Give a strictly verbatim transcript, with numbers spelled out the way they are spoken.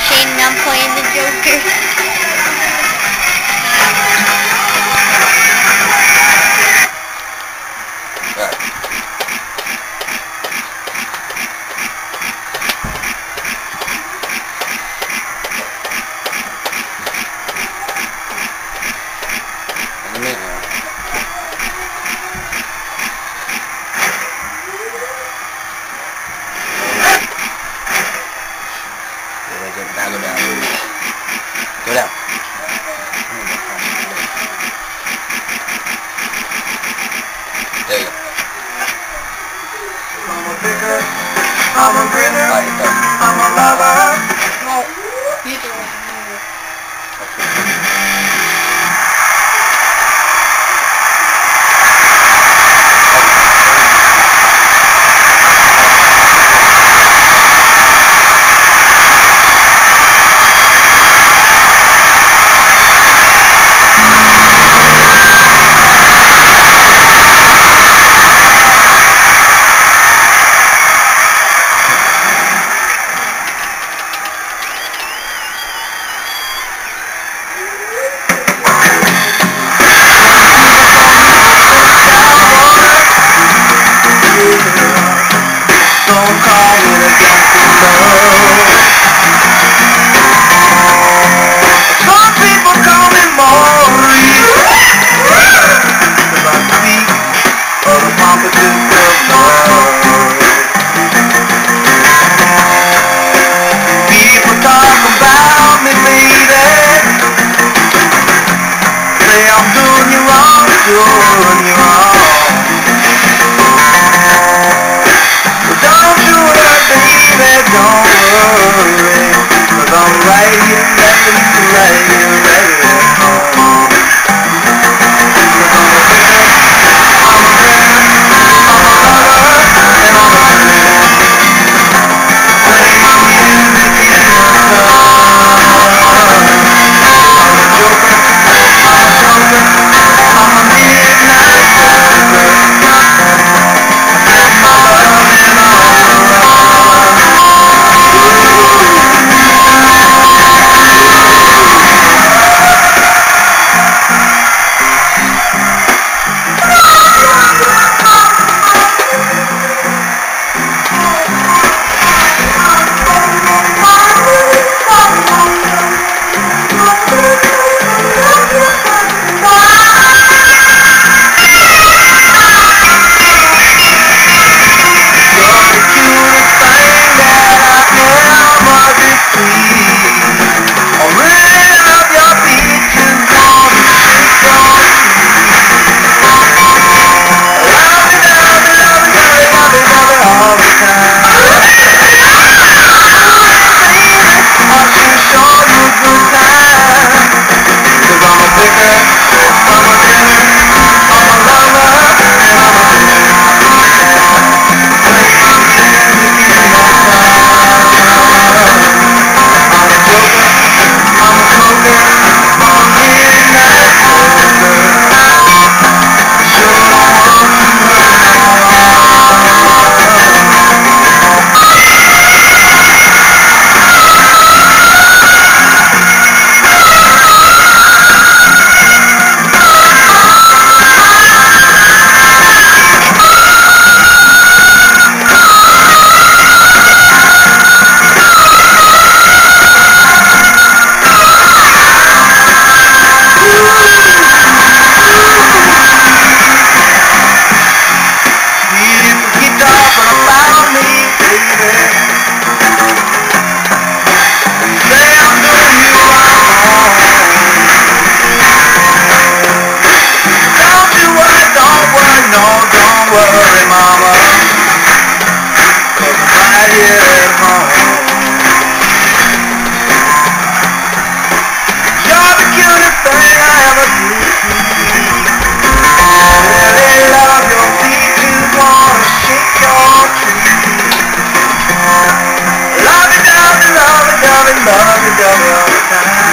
Shane and I'm playing the Joker. Right. In a minute now. Now go down. Go down. There you go. I'm a picker, I'm a grinner, Right, go. I'm a lover. No, you do it. Don't call it against the love. Some people call me Maurice, 'cause I speak of the competence of love. People talk about me, baby, say I'm doing you wrong, doing you wrong. Don't you worry, baby, don't worry, 'cause I'm right here, right here, right here, right here at home. 'Cause I'm a winner, I'm a winner, I'm a lover, and I'm a winner. Play music in the sun. I'm a joker, I'm a joker, I'm a midnight joker. Set my loving on the run. Love me, love me, love me, love me all the time.